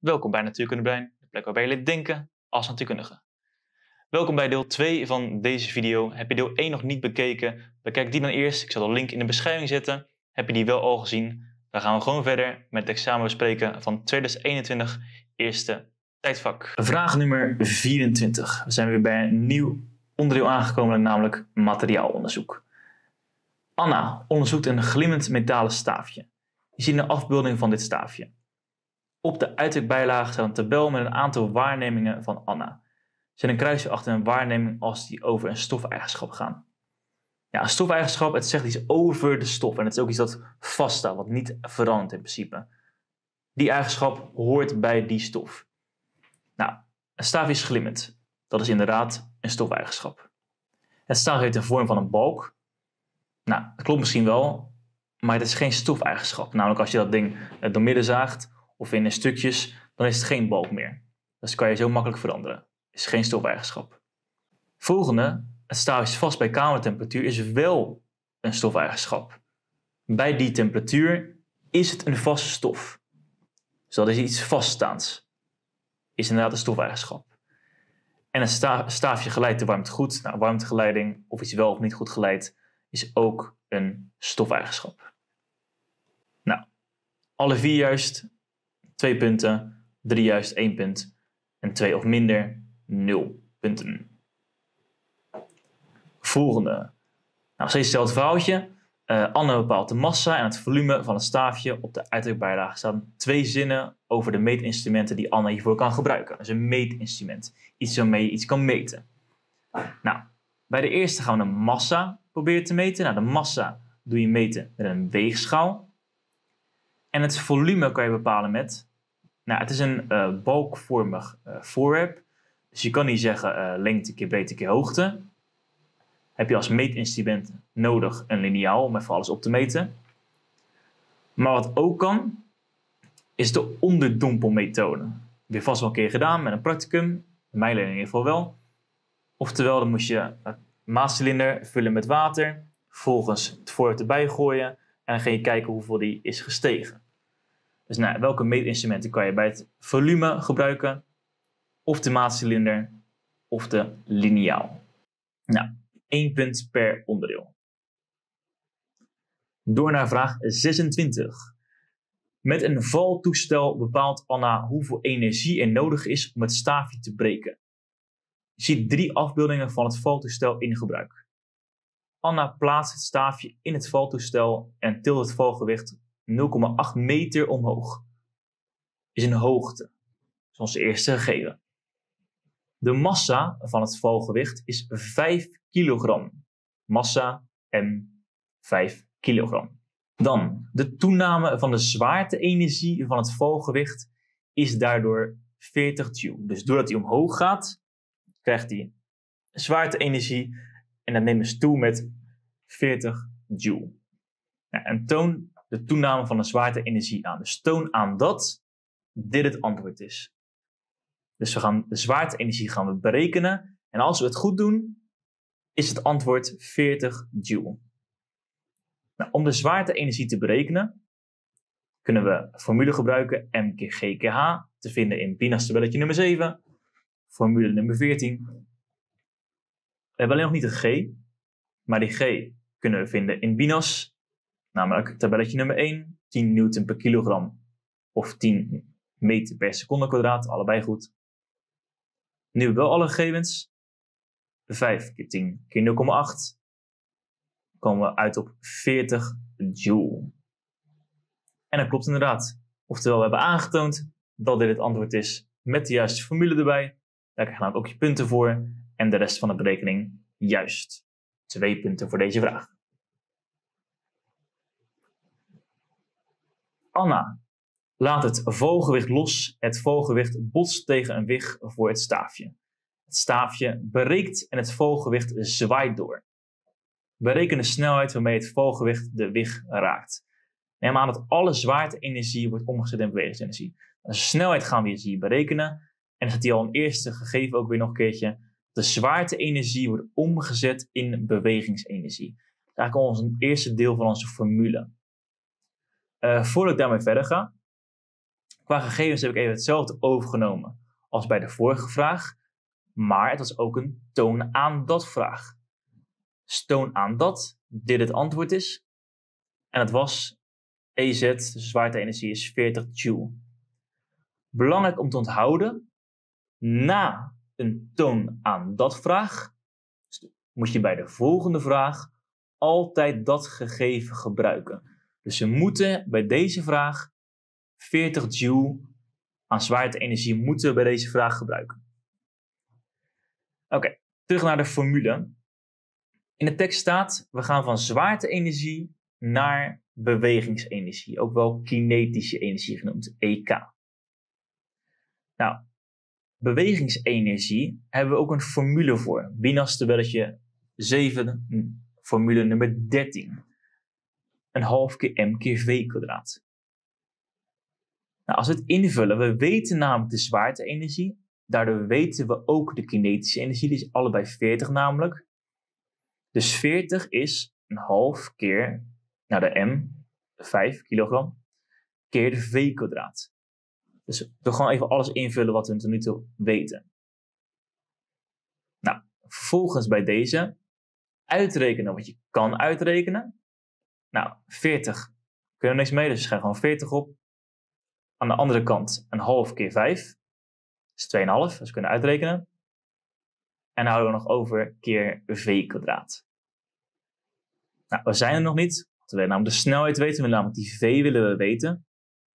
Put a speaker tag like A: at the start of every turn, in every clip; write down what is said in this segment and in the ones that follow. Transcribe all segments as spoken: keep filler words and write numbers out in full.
A: Welkom bij Natuurkunde Brein, de plek waarbij je leert denken als natuurkundige. Welkom bij deel twee van deze video. Heb je deel één nog niet bekeken? Bekijk die dan eerst. Ik zal de link in de beschrijving zetten. Heb je die wel al gezien? Dan gaan we gewoon verder met het examen bespreken van tweeduizend eenentwintig, eerste tijdvak. Vraag nummer vierentwintig. We zijn weer bij een nieuw onderdeel aangekomen, namelijk materiaalonderzoek. Anna onderzoekt een glimmend metalen staafje. Je ziet een afbeelding van dit staafje. Op de uiterlijkbijlage staat een tabel met een aantal waarnemingen van Anna. Zet een kruisje achter een waarneming als die over een stofeigenschap gaan. Ja, een stofeigenschap, het zegt iets over de stof. En het is ook iets dat vaststaat, wat niet verandert in principe. Die eigenschap hoort bij die stof. Nou, een staafje is glimmend. Dat is inderdaad een stofeigenschap. Het staafje heeft de vorm van een balk. Nou, dat klopt misschien wel, maar het is geen stofeigenschap. Namelijk als je dat ding doormidden zaagt of in stukjes, dan is het geen balk meer. Dus kan je zo makkelijk veranderen. Het is geen stofeigenschap. Volgende, het staafje is vast bij kamertemperatuur, is wel een stofeigenschap. Bij die temperatuur is het een vaste stof. Dus dat is iets vaststaands. Is inderdaad een stofeigenschap. En een sta staafje geleidt de warmte goed. Nou, warmtegeleiding, of iets wel of niet goed geleid, is ook een stofeigenschap. Nou, alle vier juist, twee punten, drie juist, één punt. En twee of minder, nul punten. Volgende. Nou, steeds hetzelfde verhaaltje. Uh, Anne bepaalt de massa en het volume van het staafje. Op de uiterlijkbijlage staan twee zinnen over de meetinstrumenten die Anne hiervoor kan gebruiken. Dat is een meetinstrument. Iets waarmee je iets kan meten. Nou, bij de eerste gaan we de massa proberen te meten. Nou, de massa doe je meten met een weegschaal. En het volume kan je bepalen met... Nou, het is een uh, balkvormig uh, voorwerp. Dus je kan niet zeggen uh, lengte keer breedte keer hoogte. Heb je als meetinstrument nodig een liniaal om even alles op te meten. Maar wat ook kan, is de onderdompelmethode. Weer vast wel een keer gedaan met een practicum. In mijn leerling in ieder geval wel. Oftewel, dan moest je een maatcilinder vullen met water. Vervolgens het voorwerp erbij gooien. En dan ga je kijken hoeveel die is gestegen. Dus nou, welke meetinstrumenten kan je bij het volume gebruiken? Of de maatcilinder, of de liniaal. Nou, één punt per onderdeel. Door naar vraag zesentwintig. Met een valtoestel bepaalt Anna hoeveel energie er nodig is om het staafje te breken. Je ziet drie afbeeldingen van het valtoestel in gebruik. Anna plaatst het staafje in het valtoestel en tilt het valgewicht nul komma acht meter omhoog. Is een hoogte. Zoals de eerste gegeven. De massa van het valgewicht is vijf kilogram. Massa M vijf kilogram. Dan, de toename van de zwaarte-energie van het valgewicht is daardoor veertig joule. Dus doordat hij omhoog gaat, krijgt hij zwaarte-energie en dat neemt dus toe met veertig joule. Nou, en toon de toename van de zwaarte-energie aan. Dus toon aan dat dit het antwoord is. Dus we gaan de zwaarte-energie gaan we berekenen. En als we het goed doen, is het antwoord veertig joule. Nou, om de zwaarte-energie te berekenen, kunnen we een formule gebruiken. M keer G keer H. Te vinden in Bina's tabelletje nummer zeven. Formule nummer veertien. We hebben alleen nog niet een G. Maar die G kunnen we vinden in Bina's. Namelijk tabelletje nummer één. tien newton per kilogram. Of tien meter per seconde kwadraat. Allebei goed. Nu hebben we wel alle gegevens. vijf keer tien keer nul komma acht. Komen we uit op veertig joule. En dat klopt inderdaad. Oftewel, we hebben aangetoond dat dit het antwoord is met de juiste formule erbij. Daar krijg je dan ook je punten voor. En de rest van de berekening juist. Twee punten voor deze vraag. Anna laat het valgewicht los. Het valgewicht botst tegen een wig voor het staafje. Het staafje breekt en het valgewicht zwaait door. Bereken de snelheid waarmee het valgewicht de wig raakt. Neem aan dat alle zwaarte-energie wordt omgezet in bewegingsenergie. De snelheid gaan we hier berekenen. En dan staat hier al een eerste gegeven ook weer nog een keertje. De zwaarte-energie wordt omgezet in bewegingsenergie. Dat is eigenlijk ons eerste deel van onze formule. Uh, voordat ik daarmee verder ga, Qua gegevens heb ik even hetzelfde overgenomen als bij de vorige vraag, maar het was ook een toon aan dat vraag. Dus toon aan dat dit het antwoord is. En het was E Z, dus zwaarte-energie, is veertig joule. Belangrijk om te onthouden, na een toon aan dat vraag, moet je bij de volgende vraag altijd dat gegeven gebruiken. Dus we moeten bij deze vraag veertig joule aan zwaarte-energie moeten we bij deze vraag gebruiken. Oké, okay, terug naar de formule. In de tekst staat, we gaan van zwaarte-energie naar bewegingsenergie, ook wel kinetische energie genoemd, E K. Nou, bewegingsenergie hebben we ook een formule voor. Binas tabelletje zeven, formule nummer dertien. Een half keer m keer v kwadraat. Nou, als we het invullen, we weten namelijk de zwaarte-energie. Daardoor weten we ook de kinetische energie. Die is allebei veertig namelijk. Dus veertig is een half keer, nou de m, vijf kilogram, keer de v kwadraat. Dus we gaan even alles invullen wat we tot nu toe weten. Nou, vervolgens bij deze uitrekenen wat je kan uitrekenen. Nou, veertig kunnen we niks mee, dus we gaan gewoon veertig op. Aan de andere kant een half keer vijf. Dat is twee komma vijf, dus we kunnen uitrekenen. En dan houden we nog over keer v kwadraat. Nou, we zijn er nog niet. Want we willen namelijk de snelheid weten. We willen namelijk die v willen we weten.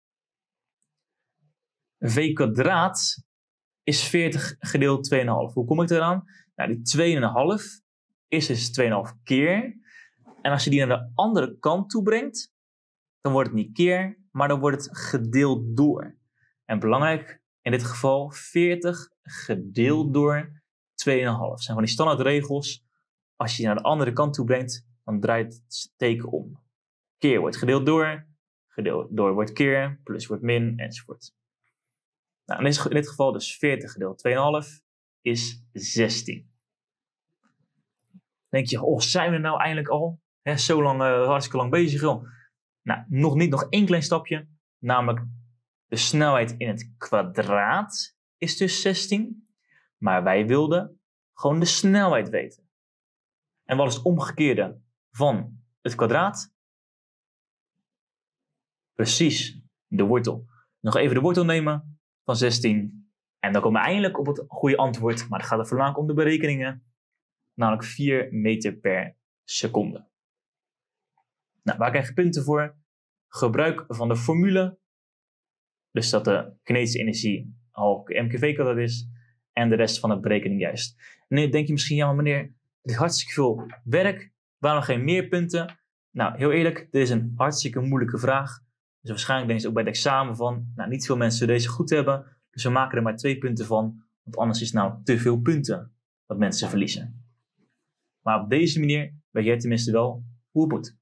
A: V kwadraat is veertig gedeeld twee komma vijf. Hoe kom ik eraan? Nou, die twee komma vijf is dus twee komma vijf keer. En als je die naar de andere kant toe brengt, dan wordt het niet keer, maar dan wordt het gedeeld door. En belangrijk, in dit geval veertig gedeeld door twee komma vijf. Dat zijn van die standaardregels. Als je die naar de andere kant toe brengt, dan draait het teken om. Keer wordt gedeeld door, gedeeld door wordt keer, plus wordt min, enzovoort. Nou, in dit geval dus veertig gedeeld twee komma vijf is zestien. Dan denk je, oh, zijn we er nou eindelijk al? He, zo lang, uh, hartstikke lang bezig, joh. Nou, nog niet, nog één klein stapje. Namelijk, de snelheid in het kwadraat is dus zestien. Maar wij wilden gewoon de snelheid weten. En wat is het omgekeerde van het kwadraat? Precies, de wortel. Nog even de wortel nemen van zestien. En dan komen we eindelijk op het goede antwoord. Maar het gaat er voornamelijk om de berekeningen. Namelijk vier meter per seconde. Nou, waar krijg je punten voor? Gebruik van de formule. Dus dat de kinetische energie half keer m keer v kwadraat is. En de rest van de berekening juist. En nu denk je misschien, ja maar meneer, dit is hartstikke veel werk. Waarom geen meer punten? Nou, heel eerlijk, dit is een hartstikke moeilijke vraag. Dus waarschijnlijk denken ze ook bij het examen van, nou, niet veel mensen zullen deze goed hebben. Dus we maken er maar twee punten van. Want anders is het nou te veel punten wat mensen verliezen. Maar op deze manier weet jij tenminste wel hoe het moet.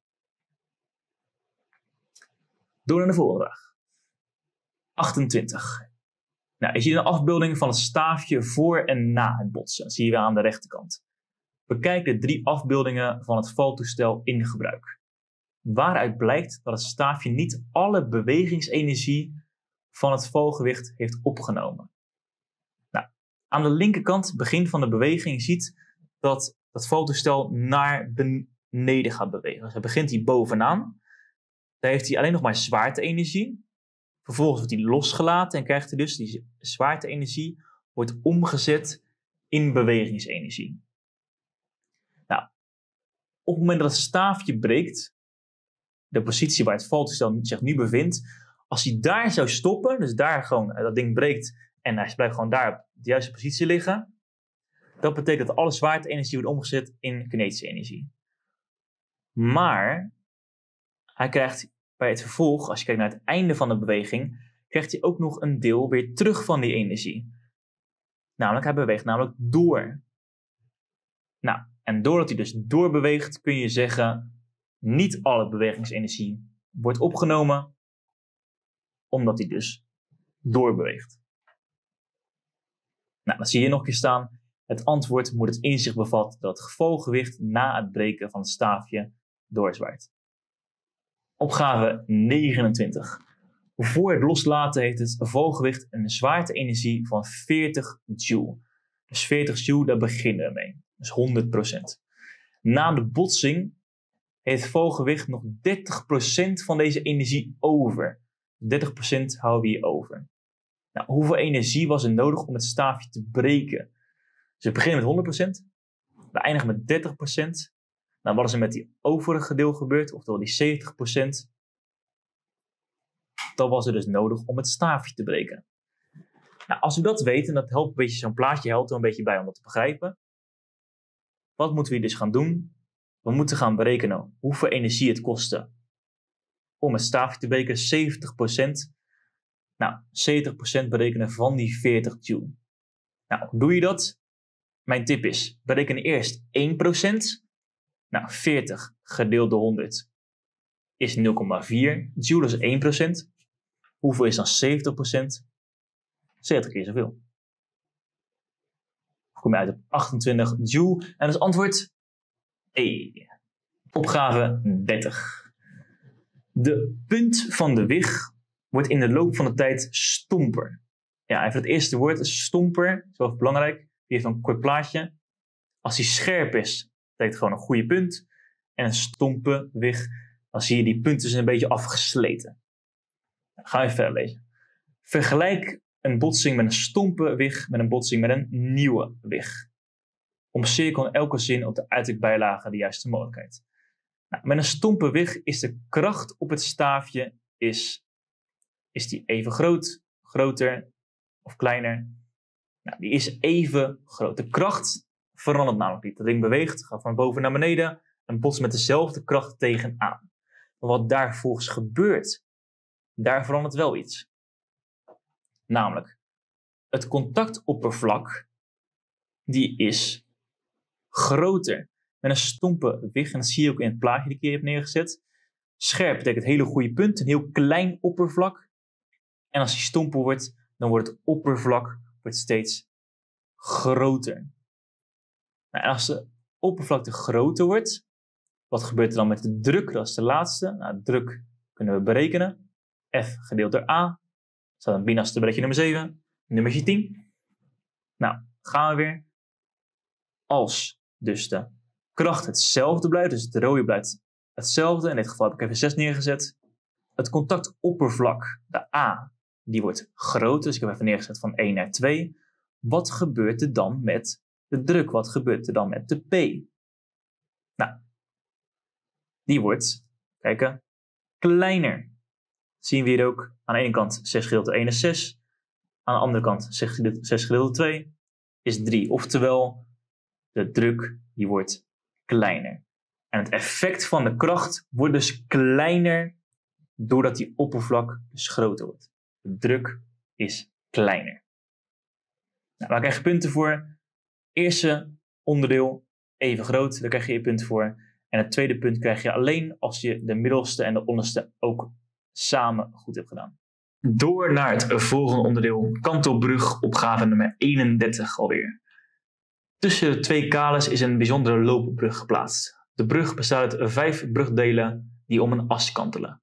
A: Door naar de volgende vraag. achtentwintig. Nou, je ziet een afbeelding van het staafje voor en na het botsen. Dat zie je aan de rechterkant. Bekijk de drie afbeeldingen van het valtoestel in gebruik. Waaruit blijkt dat het staafje niet alle bewegingsenergie van het valgewicht heeft opgenomen. Nou, aan de linkerkant, begin van de beweging, je ziet dat het valtoestel naar beneden gaat bewegen. Dus hij begint hier bovenaan. Daar heeft hij alleen nog maar zwaarte-energie. Vervolgens wordt hij losgelaten en krijgt hij dus die zwaarte-energie wordt omgezet in bewegingsenergie. Nou, op het moment dat het staafje breekt, de positie waar het valtoestel zich nu bevindt, als hij daar zou stoppen, dus daar gewoon dat ding breekt en hij blijft gewoon daar op de juiste positie liggen, dat betekent dat alle zwaarte-energie wordt omgezet in kinetische energie. Maar hij krijgt bij het vervolg, als je kijkt naar het einde van de beweging, krijgt hij ook nog een deel weer terug van die energie. Namelijk, hij beweegt namelijk door. Nou, en doordat hij dus doorbeweegt, kun je zeggen, niet alle bewegingsenergie wordt opgenomen, omdat hij dus doorbeweegt. Nou, dan zie je nog een keer staan, het antwoord moet het in zich bevatten dat het gevalgewicht na het breken van het staafje doorzwaait. Opgave negenentwintig. Voor het loslaten heeft het valgewicht een zwaarte-energie van veertig joule. Dus veertig joule, daar beginnen we mee. Dus honderd procent. Na de botsing heeft het valgewicht nog dertig procent van deze energie over. dertig procent houden we hier over. Nou, hoeveel energie was er nodig om het staafje te breken? Dus we beginnen met honderd procent. We eindigen met dertig procent. Nou, wat is er met die overige deel gebeurd? Oftewel die zeventig procent. Dat was er dus nodig om het staafje te breken. Nou, als we dat weten, dat helpt een beetje, zo'n plaatje helpt er een beetje bij om dat te begrijpen. Wat moeten we dus gaan doen? We moeten gaan berekenen hoeveel energie het kostte om het staafje te breken. zeventig procent. Nou, zeventig procent berekenen van die veertig joule. Nou, hoe doe je dat? Mijn tip is, bereken eerst één procent. Nou, veertig gedeeld door honderd is nul komma vier joule, dat is één procent. Hoeveel is dan zeventig procent? zeventig keer zoveel. Dan kom je uit op achtentwintig joule. En dat is antwoord E. Opgave dertig. De punt van de wig wordt in de loop van de tijd stomper. Ja, even het eerste woord is stomper. Dat is wel belangrijk. Die heeft een kort plaatje. Als die scherp is, betekent gewoon een goede punt. En een stompe wig, dan zie je die punten zijn een beetje afgesleten. Dan gaan we even verder lezen. Vergelijk een botsing met een stompe wig met een botsing met een nieuwe wig. Omcirkel in elke zin op de uitdrukbijlage de juiste mogelijkheid. Nou, met een stompe wig is de kracht op het staafje is, is die even groot, groter of kleiner. Nou, die is even groot. De kracht verandert namelijk niet. Dat ding beweegt, gaat van boven naar beneden en botst met dezelfde kracht tegenaan. Maar wat daar volgens gebeurt, daar verandert wel iets. Namelijk, het contactoppervlak, die is groter. Met een stompe wig, en dat zie je ook in het plaatje die ik hier heb neergezet. Scherp betekent hele goede punt, een heel klein oppervlak. En als die stomper wordt, dan wordt het oppervlak wordt steeds groter. Nou, en als de oppervlakte groter wordt, wat gebeurt er dan met de druk? Dat is de laatste. Nou, de druk kunnen we berekenen. F gedeeld door A. Staat dan binnen als tabelletje nummer zeven. Nummertje tien. Nou, gaan we weer. Als dus de kracht hetzelfde blijft, dus het rode blijft hetzelfde. In dit geval heb ik even zes neergezet. Het contactoppervlak, de A, die wordt groter. Dus ik heb even neergezet van één naar twee. Wat gebeurt er dan met de druk? Wat gebeurt er dan met de P? Nou, die wordt, kijken, kleiner. Zien we hier ook. Aan de ene kant zes gedeeld door één is zes. Aan de andere kant zes gedeeld door twee is drie. Oftewel, de druk die wordt kleiner. En het effect van de kracht wordt dus kleiner doordat die oppervlak dus groter wordt. De druk is kleiner. Nou, daar krijg je punten voor. Eerste onderdeel even groot, daar krijg je je punten voor. En het tweede punt krijg je alleen als je de middelste en de onderste ook samen goed hebt gedaan. Door naar het volgende onderdeel, kantelbrug, opgave nummer eenendertig alweer. Tussen de twee kales is een bijzondere loopbrug geplaatst. De brug bestaat uit vijf brugdelen die om een as kantelen.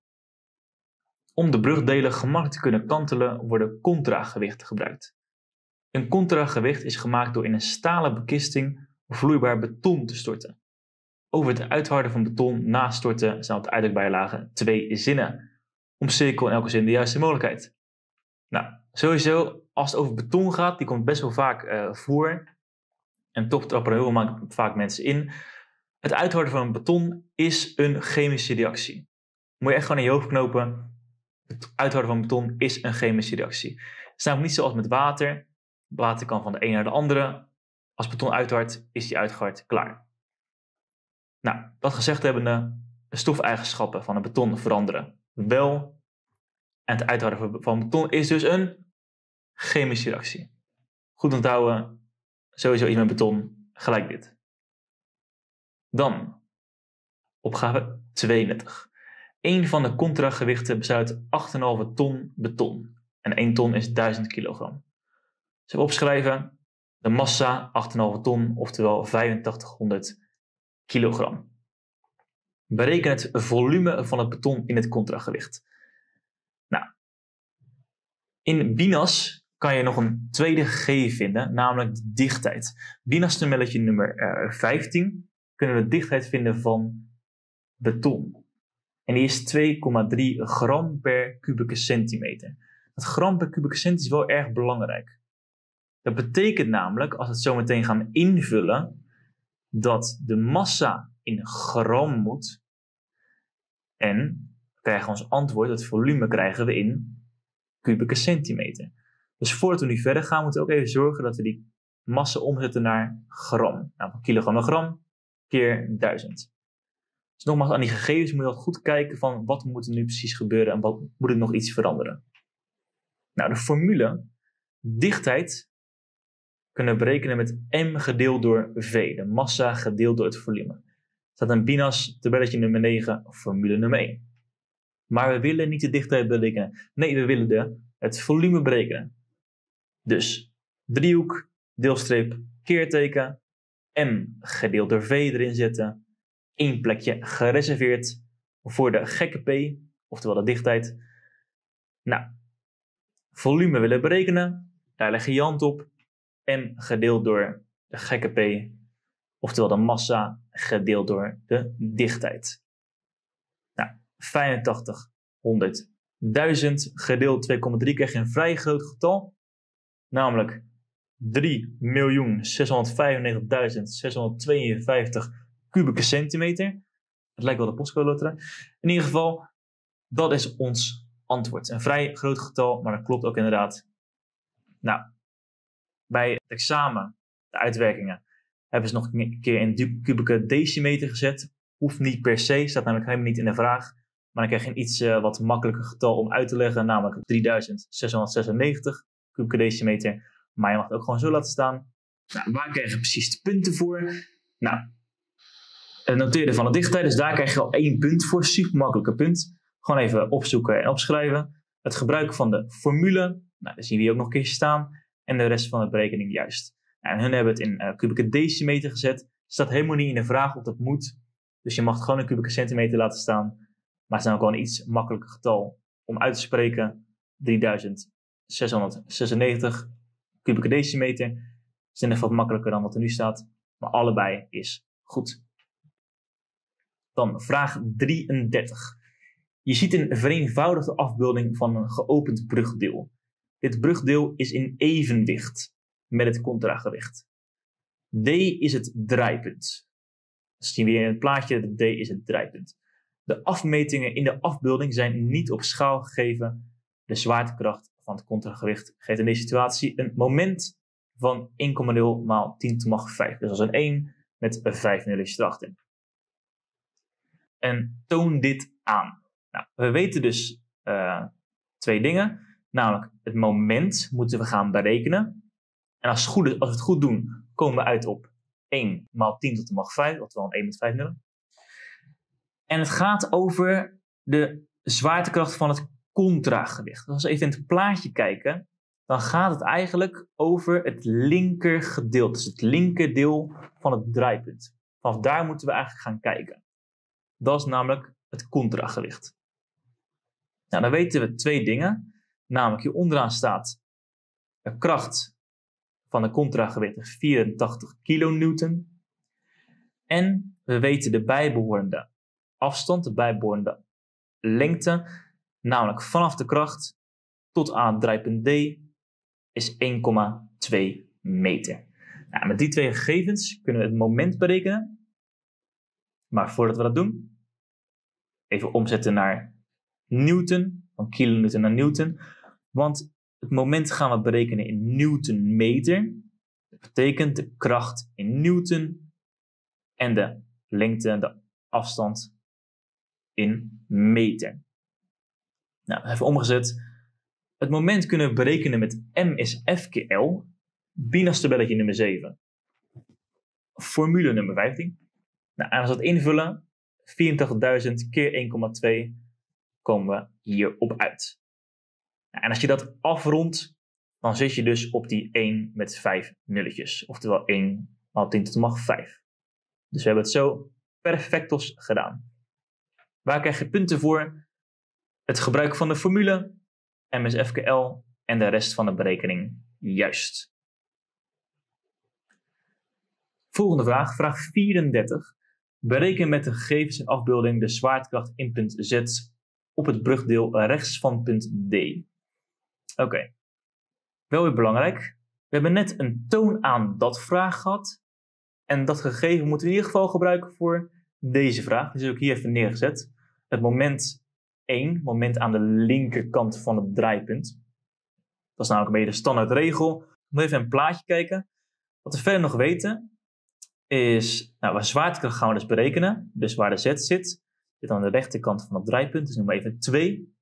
A: Om de brugdelen gemakkelijk te kunnen kantelen worden contragewichten gebruikt. Een contragewicht is gemaakt door in een stalen bekisting vloeibaar beton te storten. Over het uitharden van beton na storten zijn op de uitdrukbijlage twee zinnen. Omcirkel in elke zin de juiste mogelijkheid. Nou, sowieso, als het over beton gaat, die komt best wel vaak uh, voor. En toch trappen er heel vaak mensen in. Het uitharden van beton is een chemische reactie. Moet je echt gewoon in je hoofd knopen. Het uitharden van beton is een chemische reactie. Het is namelijk niet zoals met water. Water kan van de een naar de andere. Als beton uithardt, is die uitgehard klaar. Nou, dat gezegd hebbende, de stofeigenschappen van een beton veranderen wel. En het uitharden van beton is dus een chemische reactie. Goed onthouden, sowieso iets met beton, gelijk dit. Dan, opgave tweeëndertig. Een van de contragewichten bestaat uit acht komma vijf ton beton. En één ton is duizend kilogram. Dus opschrijven, de massa acht komma vijf ton, oftewel vijfentachtighonderd kilogram. Bereken het volume van het beton in het contragewicht. Nou, In BINAS kan je nog een tweede gegeven vinden, namelijk de dichtheid. BINAS-tabelletje nummer uh, vijftien kunnen we de dichtheid vinden van beton. En die is twee komma drie gram per kubieke centimeter. Dat gram per kubieke centimeter is wel erg belangrijk. Dat betekent namelijk, als we het zo meteen gaan invullen, dat de massa in gram moet. En we krijgen ons antwoord, het volume krijgen we in kubieke centimeter. Dus voordat we nu verder gaan, moeten we ook even zorgen dat we die massa omzetten naar gram. Nou, van kilogram naar gram keer duizend. Dus nogmaals, aan die gegevens moet je altijd goed kijken van wat moet er nu precies gebeuren en wat moet er nog iets veranderen. Nou, de formule dichtheid kunnen we berekenen met m gedeeld door v, de massa gedeeld door het volume. Er staat een BINAS tabelletje nummer negen, formule nummer één. Maar we willen niet de dichtheid berekenen. Nee, we willen de, het volume berekenen. Dus driehoek, deelstreep, keerteken, m gedeeld door v erin zetten. Eén plekje gereserveerd voor de gekke p, oftewel de dichtheid. Nou, volume willen berekenen. Daar leg je je hand op. M gedeeld door de gekke p, oftewel de massa gedeeld door de dichtheid. Nou, vijfentachtig, honderd, duizend gedeeld twee komma drie krijg je een vrij groot getal. Namelijk drie miljoen zeshonderdvijfennegentigduizend zeshonderdtweeënvijftig kubieke centimeter. Het lijkt wel de postcode loterij. In ieder geval, dat is ons antwoord. Een vrij groot getal, maar dat klopt ook inderdaad. Nou, bij het examen, de uitwerkingen, hebben ze nog een keer in kubieke decimeter gezet. Hoeft niet per se, staat namelijk helemaal niet in de vraag. Maar dan krijg je een iets uh, wat makkelijker getal om uit te leggen, namelijk drieduizend zeshonderdzesennegentig kubieke decimeter. Maar je mag het ook gewoon zo laten staan. Nou, waar krijg je precies de punten voor? Nou, het noteren van de dichtheid, dus daar krijg je al één punt voor. Super makkelijke punt. Gewoon even opzoeken en opschrijven. Het gebruik van de formule, nou, daar zien we hier ook nog een keer staan. En de rest van de berekening juist. En hun hebben het in uh, kubieke decimeter gezet. Staat helemaal niet in de vraag of dat moet. Dus je mag het gewoon in kubieke centimeter laten staan. Maar het is nou gewoon een iets makkelijker getal om uit te spreken. drieduizend zeshonderdzesennegentig kubieke decimeter. Het is net wat makkelijker dan wat er nu staat. Maar allebei is goed. Dan vraag drieëndertig. Je ziet een vereenvoudigde afbeelding van een geopend brugdeel. Dit brugdeel is in evenwicht met het contragewicht. D is het draaipunt. Dat zien we hier in het plaatje, D is het draaipunt. De afmetingen in de afbeelding zijn niet op schaal gegeven. De zwaartekracht van het contragewicht geeft in deze situatie een moment van één komma nul maal tien tot de macht vijf. Dus dat is een één met een vijf nulletjes erachter. En toon dit aan. Nou, we weten dus uh, twee dingen. Namelijk, het moment moeten we gaan berekenen. En als, het goed is, als we het goed doen, komen we uit op één maal tien tot de macht vijf. Oftewel een één met vijf nullen. En het gaat over de zwaartekracht van het contragewicht. Als we even in het plaatje kijken, dan gaat het eigenlijk over het linker gedeelte. Dus het linkerdeel van het draaipunt. Vanaf daar moeten we eigenlijk gaan kijken. Dat is namelijk het contragewicht. Nou, dan weten we twee dingen. Namelijk, hier onderaan staat de kracht van de contragewicht vierentachtig kilonewton. En we weten de bijbehorende afstand, de bijbehorende lengte. Namelijk vanaf de kracht tot aan het draaipunt D is één komma twee meter. Nou, met die twee gegevens kunnen we het moment berekenen. Maar voordat we dat doen, even omzetten naar newton, van kilonewton naar newton. Want het moment gaan we berekenen in newtonmeter. Dat betekent de kracht in newton en de lengte, de afstand in meter. Nou, even omgezet. Het moment kunnen we berekenen met m is F keer L. BINAS tabelletje nummer zeven. Formule nummer vijftien. Nou, en als we dat invullen, vierentachtigduizend keer één komma twee, komen we hierop uit. Nou, en als je dat afrondt, dan zit je dus op die één met vijf nulletjes. Oftewel één maal tien tot de macht vijf. Dus we hebben het zo perfectos gedaan. Waar krijg je punten voor? Het gebruik van de formule, m is F keer L, en de rest van de berekening juist. Volgende vraag, vraag vierendertig. Bereken met de gegevens en afbeelding de zwaartekracht in punt Z op het brugdeel rechts van punt D. Oké, okay. Wel weer belangrijk. We hebben net een toon aan dat vraag gehad. En dat gegeven moeten we in ieder geval gebruiken voor deze vraag. Die is ook hier even neergezet. Het moment één, moment aan de linkerkant van het draaipunt. Dat is namelijk een beetje de standaardregel. We moeten even een plaatje kijken. Wat we verder nog weten is, nou, waar zwaartekracht gaan we dus berekenen. Dus waar de Z zit, zit aan de rechterkant van het draaipunt. Dus noemen we even twee.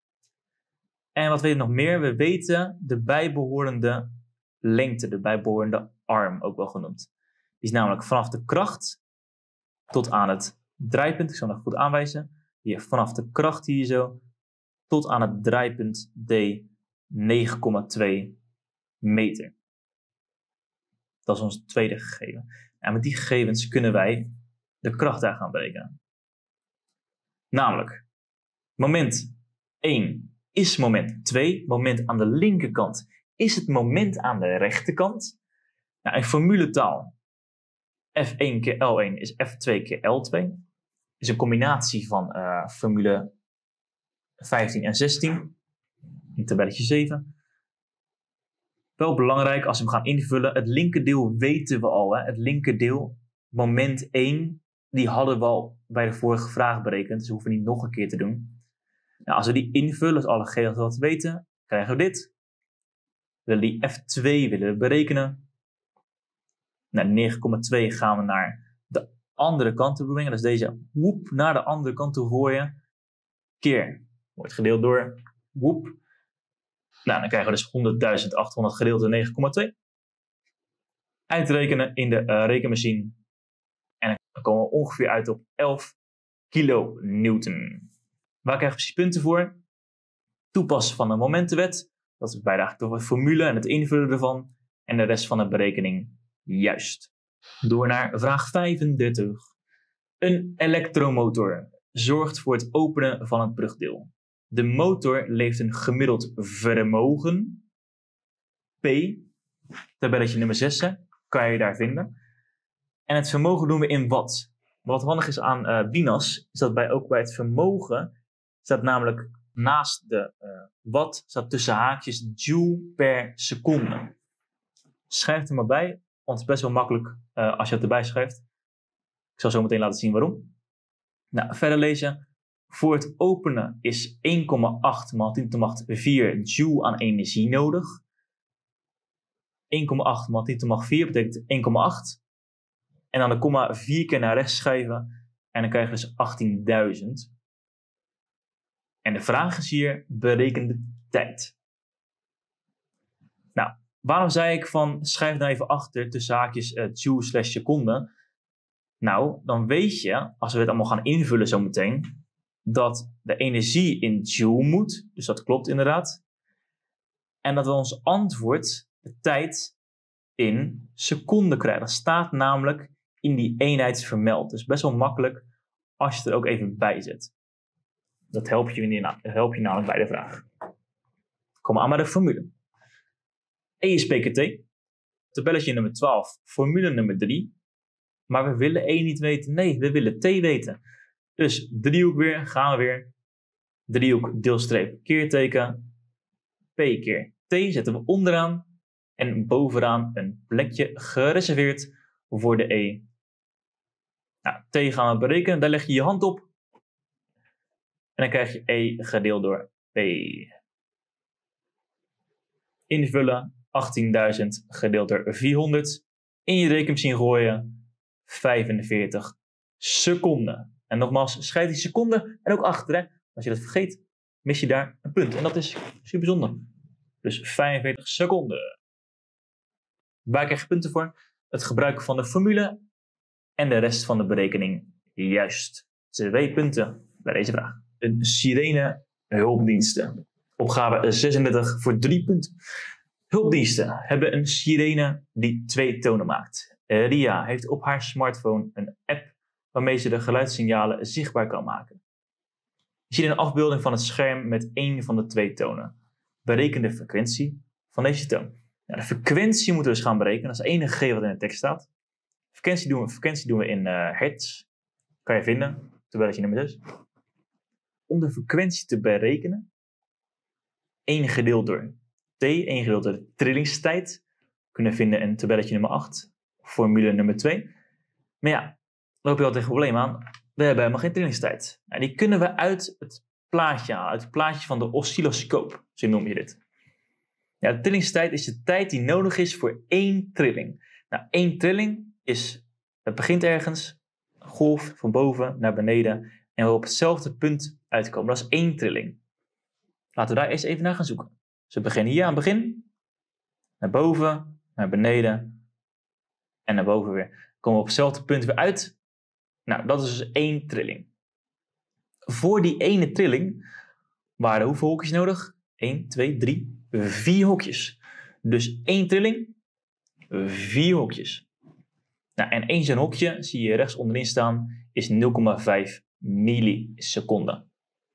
A: En wat weten we nog meer? We weten de bijbehorende lengte, de bijbehorende arm ook wel genoemd. Die is namelijk vanaf de kracht tot aan het draaipunt. Ik zal nog goed aanwijzen. Hier vanaf de kracht hier zo tot aan het draaipunt D negen komma twee meter. Dat is ons tweede gegeven. En met die gegevens kunnen wij de kracht daar gaan berekenen. Namelijk, moment één is moment twee. Moment aan de linkerkant is het moment aan de rechterkant. Nou, in formuletaal, F één keer L één is F twee keer L twee. Is een combinatie van uh, formule vijftien en zestien. In tabelletje zeven. Wel belangrijk als we hem gaan invullen. Het linkerdeel weten we al. Hè? Het linkerdeel, moment één, die hadden we al bij de vorige vraag berekend. Dus we hoeven niet nog een keer te doen. Nou, als we die invullen, als alle gegevens wat weten, krijgen we dit. We willen die F twee willen we berekenen. Nou, negen komma twee gaan we naar de andere kant toe brengen. Dus deze woep naar de andere kant toe gooien. Keer wordt gedeeld door woep. Nou, dan krijgen we dus honderdduizend achthonderd gedeeld door negen komma twee. Uitrekenen in de uh, rekenmachine. En dan komen we ongeveer uit op elf kilonewton. Waar krijgen we precies punten voor? Toepassen van de momentenwet. Dat is bijna eigenlijk de formule en het invullen ervan. En de rest van de berekening juist. Door naar vraag vijfendertig. Een elektromotor zorgt voor het openen van het brugdeel. De motor levert een gemiddeld vermogen. P, tabelletje nummer zes, kan je daar vinden. En het vermogen doen we in watt. Wat handig is aan uh, BINAS, is dat bij, ook bij het vermogen staat namelijk naast de uh, watt, staat tussen haakjes joule per seconde. Schrijf er maar bij, want het is best wel makkelijk uh, als je het erbij schrijft. Ik zal zo meteen laten zien waarom. Nou, verder lezen. Voor het openen is één komma acht maal tien tot de macht vier joule aan energie nodig. één komma acht maal tien tot de macht vier betekent één komma acht. En dan de komma vier keer naar rechts schrijven. En dan krijg je dus achttienduizend. En de vraag is hier, bereken de tijd. Nou, waarom zei ik van, schrijf nou even achter tussen haakjes uh, joule slash seconde. Nou, dan weet je, als we het allemaal gaan invullen zometeen, dat de energie in joule moet. Dus dat klopt inderdaad. En dat we ons antwoord, de tijd, in seconden krijgen. Dat staat namelijk in die eenheid vermeld. Dus best wel makkelijk als je het er ook even bij zet. Dat helpt je, in die, helpt je namelijk bij de vraag. Kom aan bij de formule. E is P keer T. Tabelletje nummer twaalf, formule nummer drie. Maar we willen E niet weten. Nee, we willen T weten. Dus driehoek weer, gaan we weer. Driehoek, deelstreep, keerteken. P keer T zetten we onderaan. En bovenaan een plekje gereserveerd voor de E. Nou, T gaan we berekenen. Daar leg je je hand op. En dan krijg je E gedeeld door P. Invullen. achttienduizend gedeeld door vierhonderd. In je rekenmachine gooien. vijfenveertig seconden. En nogmaals, schrijf die seconden en ook achter. Hè? Als je dat vergeet, mis je daar een punt. En dat is super bijzonder. Dus vijfenveertig seconden. Waar krijg je punten voor? Het gebruiken van de formule en de rest van de berekening juist. Twee punten bij deze vraag. Een sirene hulpdiensten. Opgave zesendertig voor drie punten. Hulpdiensten hebben een sirene die twee tonen maakt. Ria heeft op haar smartphone een app waarmee ze de geluidssignalen zichtbaar kan maken. Je ziet een afbeelding van het scherm met één van de twee tonen. Bereken de frequentie van deze toon. Nou, de frequentie moeten we dus gaan berekenen. Dat is het enige gegeven wat in de tekst staat. Frequentie doen we, frequentie doen we in uh, hertz. Kan je vinden, tabelletje nummer dus. Om de frequentie te berekenen, één gedeeld door t, één gedeeld door de trillingstijd. Kunnen we vinden in tabelletje nummer acht, formule nummer twee. Maar ja, loop je al tegen een probleem aan. We hebben helemaal geen trillingstijd. Nou, die kunnen we uit het plaatje halen, uit het plaatje van de oscilloscoop, zo noem je dit. Ja, de trillingstijd is de tijd die nodig is voor één trilling. Nou, één trilling is, het begint ergens, een golf van boven naar beneden en we op hetzelfde punt uitkomen. Dat is één trilling. Laten we daar eerst even naar gaan zoeken. Dus we beginnen hier aan het begin, naar boven, naar beneden en naar boven weer. Komen we op hetzelfde punt weer uit. Nou, dat is dus één trilling. Voor die ene trilling waren er hoeveel hokjes nodig? één, twee, drie, vier hokjes. Dus één trilling, vier hokjes. Nou, en één zo'n hokje, zie je rechts onderin staan, is nul komma vijf milliseconden.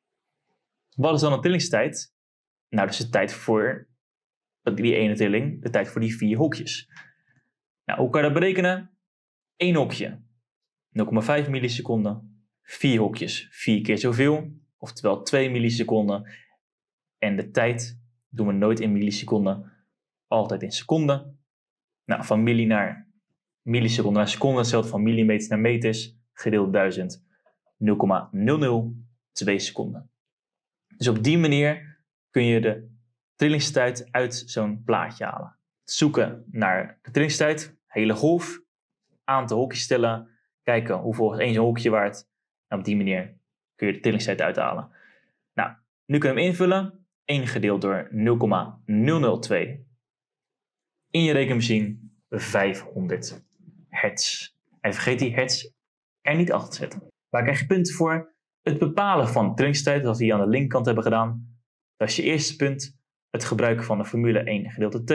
A: Wat is dan een trillingstijd? Nou, dat is de tijd voor die ene trilling, de tijd voor die vier hokjes. Nou, hoe kan je dat berekenen? Eén hokje, nul komma vijf milliseconden. Vier hokjes, vier keer zoveel, oftewel twee milliseconden. En de tijd doen we nooit in milliseconden, altijd in seconden. Nou, van milli naar milliseconden naar seconde, hetzelfde van millimeter naar meters, gedeeld duizend, nul komma nul nul twee seconden. Dus op die manier kun je de trillingstijd uit zo'n plaatje halen. Zoeken naar de trillingstijd, hele golf, aantal hokjes stellen, kijken hoeveel is één zo'n hokje waard. En op die manier kun je de trillingstijd uithalen. Nou, nu kunnen we hem invullen. één gedeeld door nul komma nul nul twee. In je rekenmachine vijfhonderd hertz. En vergeet die hertz er niet achter te zetten. Waar krijg je punten voor? Het bepalen van trillingstijd, dat we hier aan de linkerkant hebben gedaan. Dat is je eerste punt. Het gebruiken van de formule één gedeeld door t.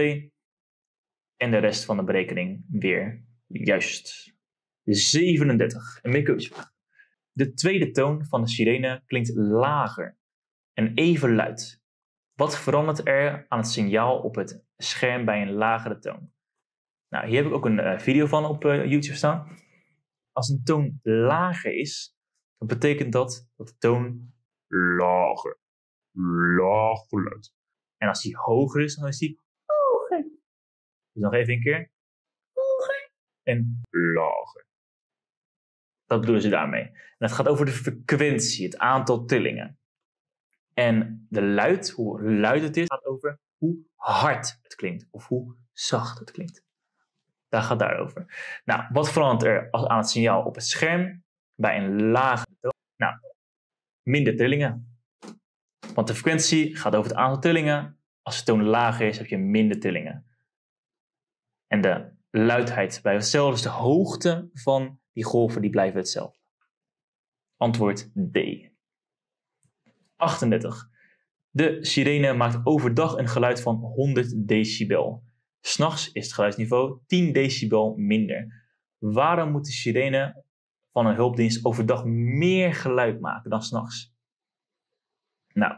A: En de rest van de berekening weer juist. zevenendertig. Een meer keuzevraag. De tweede toon van de sirene klinkt lager en even luid. Wat verandert er aan het signaal op het scherm bij een lagere toon? Nou, hier heb ik ook een uh, video van op uh, YouTube staan. Als een toon lager is, dan betekent dat dat de toon lager, lager luidt. En als die hoger is, dan is die hoger. Dus nog even een keer. Hoger en lager. Dat bedoelen ze daarmee. En het gaat over de frequentie, het aantal trillingen. En de luid, hoe luid het is, gaat over hoe hard het klinkt. Of hoe zacht het klinkt. Daar gaat het daarover. Nou, wat verandert er aan het signaal op het scherm bij een lagere toon? Nou, minder trillingen. Want de frequentie gaat over het aantal trillingen. Als de toon lager is, heb je minder trillingen. En de luidheid bij hetzelfde, dus de hoogte van die golven, die blijven hetzelfde. Antwoord D. achtendertig. De sirene maakt overdag een geluid van honderd decibel. 'S Nachts is het geluidsniveau tien decibel minder. Waarom moet de sirene van een hulpdienst overdag meer geluid maken dan 's nachts? Nou,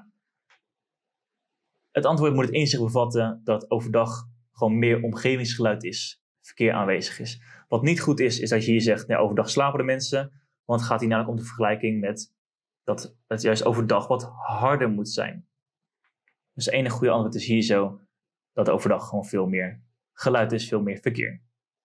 A: het antwoord moet het in zich bevatten dat overdag gewoon meer omgevingsgeluid is, verkeer aanwezig is. Wat niet goed is, is dat je hier zegt, nou, overdag slapen de mensen, want het gaat hier namelijk om de vergelijking met dat het juist overdag wat harder moet zijn. Dus het enige goede antwoord is hier zo, dat overdag gewoon veel meer geluid is, veel meer verkeer.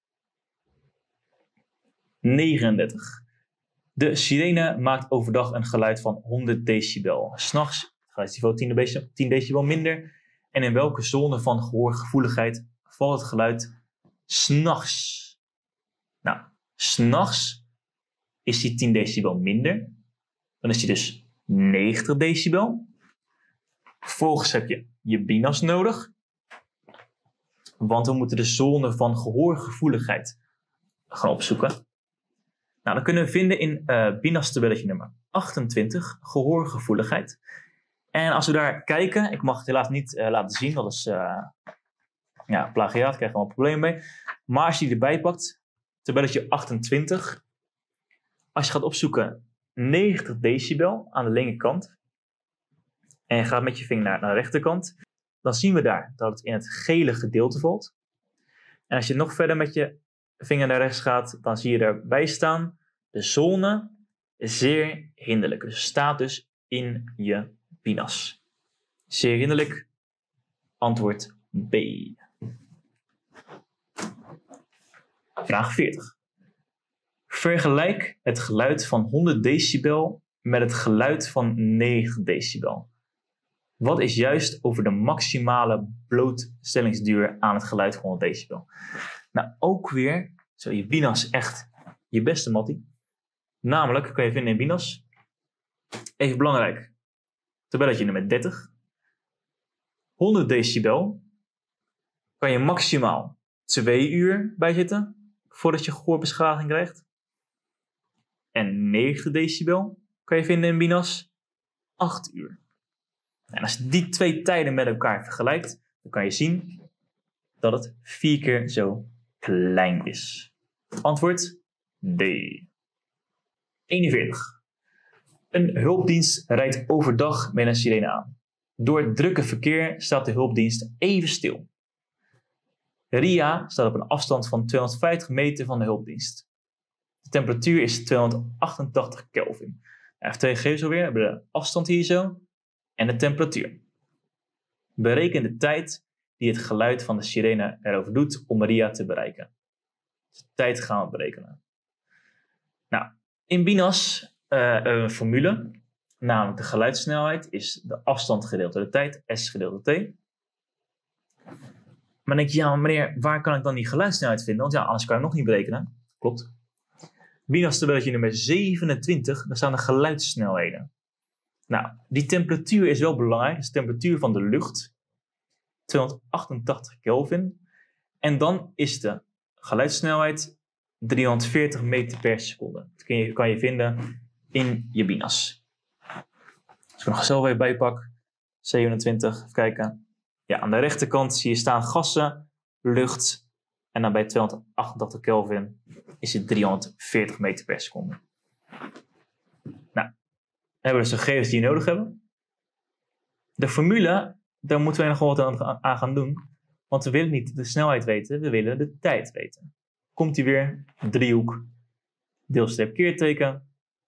A: negenendertig. De sirene maakt overdag een geluid van honderd decibel. 'S Nachts geluidsniveau tien decibel minder. En in welke zone van gehoorgevoeligheid valt het geluid 's nachts? Nou, 's nachts is die tien decibel minder. Dan is die dus negentig decibel. Vervolgens heb je je binas nodig. Want we moeten de zone van gehoorgevoeligheid gaan opzoeken. Nou, dat kunnen we vinden in uh, binas tabelletje nummer achtentwintig, gehoorgevoeligheid. En als we daar kijken, ik mag het helaas niet uh, laten zien, dat is uh, ja, plagiaat, daar krijg je wel een probleem mee. Maar als je die erbij pakt, tabelletje achtentwintig, als je gaat opzoeken negentig decibel aan de linkerkant en je gaat met je vinger naar, naar de rechterkant, dan zien we daar dat het in het gele gedeelte valt. En als je nog verder met je vinger naar rechts gaat, dan zie je erbij staan de zone zeer hinderlijk. Dus het staat dus in je binas. Zeer hinderlijk. Antwoord B. Vraag veertig. Vergelijk het geluid van honderd decibel met het geluid van negentig decibel. Wat is juist over de maximale blootstellingsduur aan het geluid van honderd decibel? Nou, ook weer, zo je binas echt je beste mattie. Namelijk, kan je vinden in binas. Even belangrijk, tabelletje nummer dertig. honderd decibel kan je maximaal twee uur bij zitten voordat je gehoorbeschadiging krijgt. En negentig decibel kan je vinden in binas acht uur. En als je die twee tijden met elkaar vergelijkt, dan kan je zien dat het vier keer zo klein is. Antwoord D. eenenveertig. Een hulpdienst rijdt overdag met een sirene aan. Door het drukke verkeer staat de hulpdienst even stil. Ria staat op een afstand van tweehonderdvijftig meter van de hulpdienst. De temperatuur is tweehonderdachtentachtig Kelvin. Hij heeft twee gegevens alweer. We hebben de afstand hier zo en de temperatuur. Bereken de tijd die het geluid van de sirene erover doet om Ria te bereiken. Dus de tijd gaan we berekenen. Nou, in binas uh, een formule, namelijk de geluidssnelheid is de afstand gedeeld door de tijd, S gedeeld door T. Maar dan denk je, ja, maar meneer, waar kan ik dan die geluidssnelheid vinden? Want ja, anders kan je hem nog niet berekenen. Klopt. Binas tabelletje nummer zevenentwintig, daar staan de geluidssnelheden. Nou, die temperatuur is wel belangrijk. Dat is de temperatuur van de lucht. tweehonderdachtentachtig Kelvin. En dan is de geluidssnelheid driehonderdveertig meter per seconde. Dat kan je, kan je vinden in je binas. Als ik nog zelf even bijpak. zevenentwintig, even kijken. Ja, aan de rechterkant zie je staan gassen, lucht. En dan bij tweehonderdachtentachtig Kelvin is het driehonderdveertig meter per seconde. Nou, dan hebben we dus de gegevens die je nodig hebben. De formule, daar moeten we nog wel wat aan gaan doen. Want we willen niet de snelheid weten, we willen de tijd weten. Komt die weer, driehoek, deelstreep keerteken,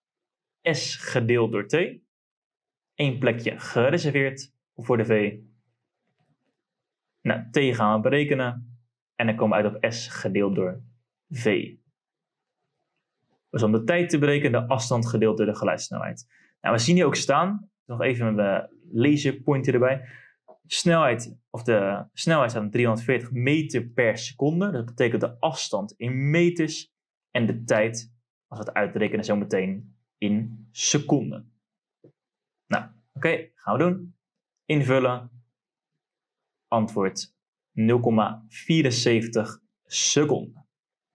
A: S gedeeld door T. Eén plekje gereserveerd voor de V. Nou, T gaan we berekenen. En dan komen we uit op S gedeeld door V. Dus om de tijd te berekenen, de afstand gedeeld door de geluidssnelheid. Nou, we zien hier ook staan, nog even een laserpointer erbij. Snelheid, of de snelheid staat op driehonderdveertig meter per seconde. Dat betekent de afstand in meters. En de tijd, als we het uitrekenen, zo meteen in seconden. Nou, oké, okay, gaan we doen. Invullen. Antwoord nul komma vierenzeventig seconden.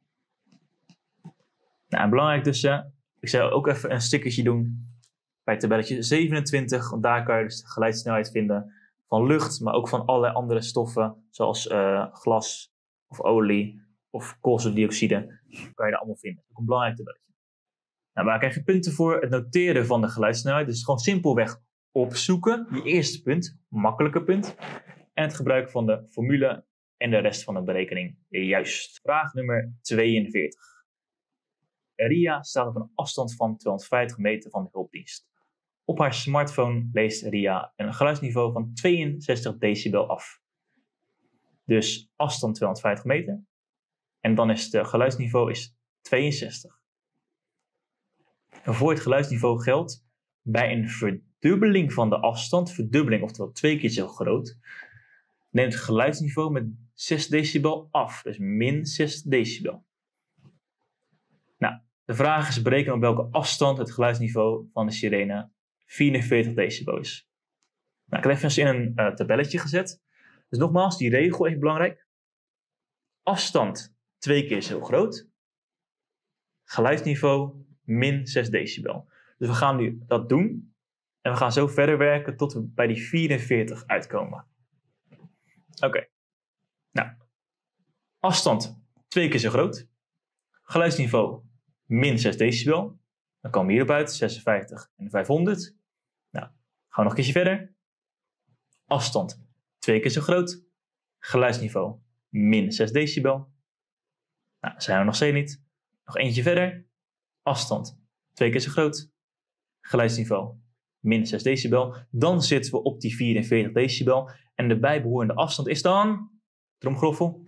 A: Nou, en belangrijk dus, uh, ik zal ook even een stickertje doen bij tabelletje zevenentwintig, want daar kan je dus de geluidssnelheid vinden van lucht, maar ook van allerlei andere stoffen, zoals uh, glas of olie of koolstofdioxide, kan je daar allemaal vinden. Dat is ook een belangrijk tabelletje. Nou, waar krijg je punten voor? Het noteren van de geluidssnelheid, dus gewoon simpelweg opzoeken, je eerste punt, makkelijke punt. En het gebruik van de formule en de rest van de berekening juist. Vraag nummer tweeënveertig. Ria staat op een afstand van tweehonderdvijftig meter van de hulpdienst. Op haar smartphone leest Ria een geluidsniveau van tweeënzestig decibel af. Dus afstand tweehonderdvijftig meter. En dan is het geluidsniveau is tweeënzestig. En voor het geluidsniveau geldt bij een verdubbeling van de afstand, verdubbeling oftewel twee keer zo groot, neemt het geluidsniveau met zes decibel af. Dus min zes decibel. Nou, de vraag is berekenen op welke afstand het geluidsniveau van de sirene vierenveertig decibel is. Nou, ik heb even in een uh, tabelletje gezet. Dus nogmaals, die regel is belangrijk. Afstand twee keer zo groot. Geluidsniveau min zes decibel. Dus we gaan nu dat doen. En we gaan zo verder werken tot we bij die vierenveertig uitkomen. Oké. Okay. Nou. Afstand twee keer zo groot. Geluidsniveau min zes decibel. Dan komen we hierop uit. zesenvijftig en vijfhonderd. Nou. Gaan we nog een keertje verder. Afstand twee keer zo groot. Geluidsniveau min zes decibel. Nou, zijn we nog steeds niet. Nog eentje verder. Afstand twee keer zo groot. Geluidsniveau min zes decibel. Dan zitten we op die vierenveertig decibel. En de bijbehorende afstand is dan, tromgeroffel,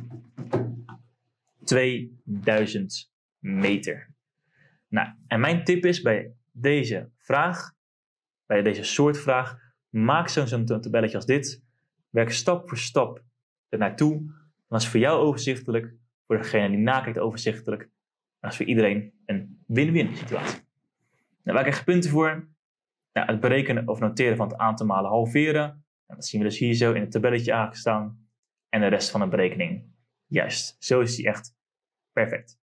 A: tweeduizend meter. Nou, en mijn tip is bij deze vraag, bij deze soort vraag, maak zo'n zo'n tabelletje als dit. Werk stap voor stap er naartoe. Dan is het voor jou overzichtelijk, voor degene die nakijkt overzichtelijk. En dat is voor iedereen een win-win situatie. Nou, waar krijg je punten voor? Nou, het berekenen of noteren van het aantal malen halveren. Nou, dat zien we dus hier zo in het tabelletje aangestaan. En de rest van de berekening. Juist, zo is die echt perfect.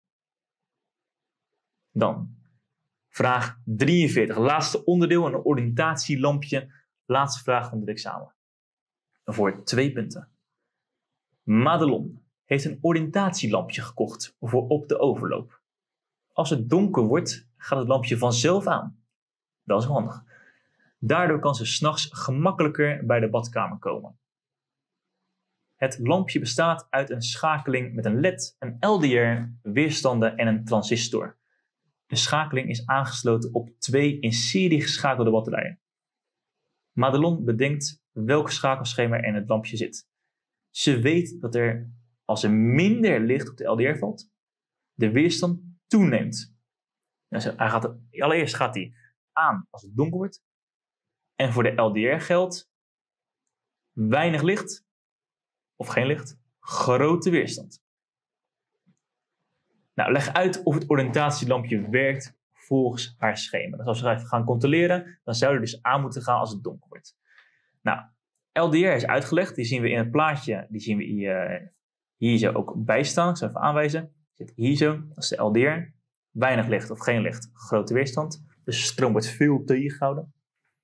A: Dan vraag drieënveertig. Laatste onderdeel, een oriëntatielampje. Laatste vraag van dit examen. Voor twee punten. Madelon heeft een oriëntatielampje gekocht voor op de overloop. Als het donker wordt, gaat het lampje vanzelf aan. Dat is handig. Daardoor kan ze 's nachts gemakkelijker bij de badkamer komen. Het lampje bestaat uit een schakeling met een L E D, een L D R, weerstanden en een transistor. De schakeling is aangesloten op twee in serie geschakelde batterijen. Madelon bedenkt welk schakelschema er in het lampje zit. Ze weet dat er, als er minder licht op de L D R valt, de weerstand toeneemt. Dus hij gaat, allereerst gaat hij aan als het donker wordt. En voor de L D R geldt weinig licht of geen licht, grote weerstand. Nou, leg uit of het oriëntatielampje werkt volgens haar schema. Dus als we even gaan controleren, dan zou er dus aan moeten gaan als het donker wordt. Nou, L D R is uitgelegd. Die zien we in het plaatje, die zien we hier, hier zo ook bij staan. Ik zal even aanwijzen. Zit hier zo, dat is de L D R. Weinig licht of geen licht, grote weerstand. Dus de stroom wordt veel tegengehouden.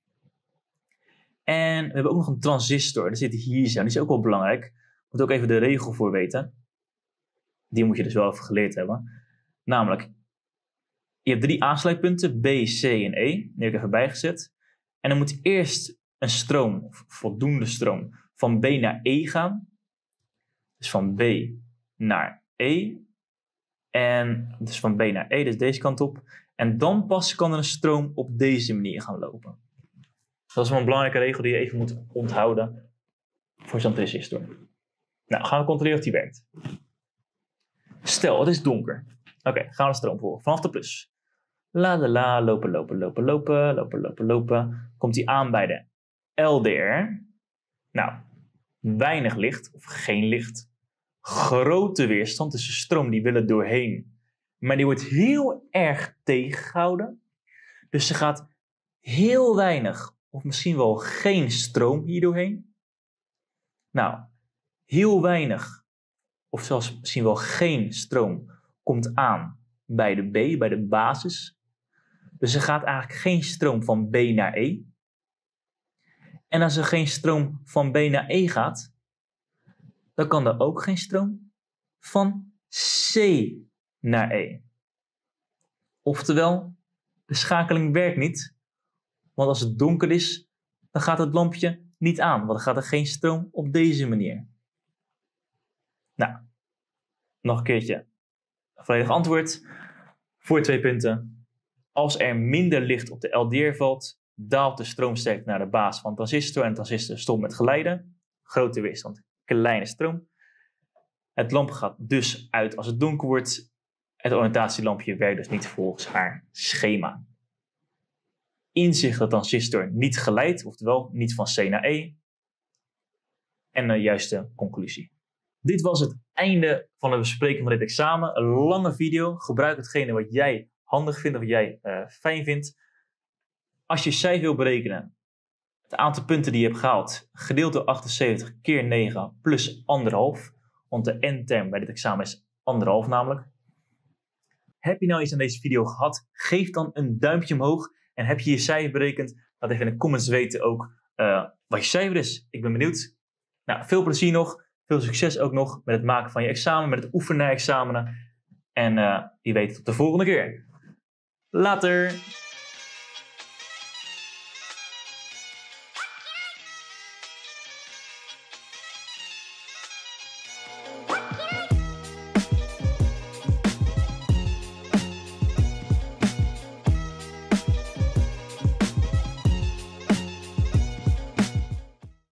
A: En we hebben ook nog een transistor. Die zit hier zo. Die is ook wel belangrijk. Je moet ook even de regel voor weten. Die moet je dus wel even geleerd hebben. Namelijk, je hebt drie aansluitpunten, B, C en E. Die heb ik even bijgezet. En dan moet eerst een stroom, of voldoende stroom, van B naar E gaan. Dus van B naar E. En dus van B naar E, dus deze kant op. En dan pas kan er een stroom op deze manier gaan lopen. Dat is wel een belangrijke regel die je even moet onthouden voor zo'n transistor. Nou, gaan we controleren of die werkt. Stel, het is donker. Oké, okay, gaan we de stroom volgen. Vanaf de plus. La la la, lopen, lopen, lopen, lopen, lopen, lopen, lopen. Komt hij aan bij de L D R. Nou, weinig licht of geen licht. Grote weerstand, dus de stroom die wil er doorheen. Maar die wordt heel erg tegengehouden. Dus ze gaat heel weinig of misschien wel geen stroom hier doorheen. Nou, heel weinig of zelfs misschien wel geen stroom komt aan bij de B, bij de basis. Dus er gaat eigenlijk geen stroom van B naar E. En als er geen stroom van B naar E gaat, dan kan er ook geen stroom van C naar E. Oftewel, de schakeling werkt niet. Want als het donker is, dan gaat het lampje niet aan. Want dan gaat er geen stroom op deze manier. Nou, nog een keertje. Volledig antwoord. Voor twee punten. Als er minder licht op de L D R valt, daalt de stroomsterkte naar de basis van de transistor. En de transistor stopt met geleiden. Grote weerstand, kleine stroom. Het lampje gaat dus uit als het donker wordt. Het oriëntatielampje werkt dus niet volgens haar schema. Inzicht dat de transistor niet geleidt, oftewel niet van C naar E. En de juiste conclusie. Dit was het einde van de bespreking van dit examen. Een lange video. Gebruik hetgene wat jij handig vindt of wat jij uh, fijn vindt. Als je cijfer wil berekenen, het aantal punten die je hebt gehaald, gedeeld door achtenzeventig keer negen plus anderhalf. Want de n-term bij dit examen is anderhalf namelijk. Heb je nou iets aan deze video gehad? Geef dan een duimpje omhoog. En heb je je cijfer berekend? Laat even in de comments weten ook uh, wat je cijfer is. Ik ben benieuwd. Nou, veel plezier nog. Veel succes ook nog met het maken van je examen. Met het oefenen naar examenen. En uh, wie weet tot de volgende keer. Later!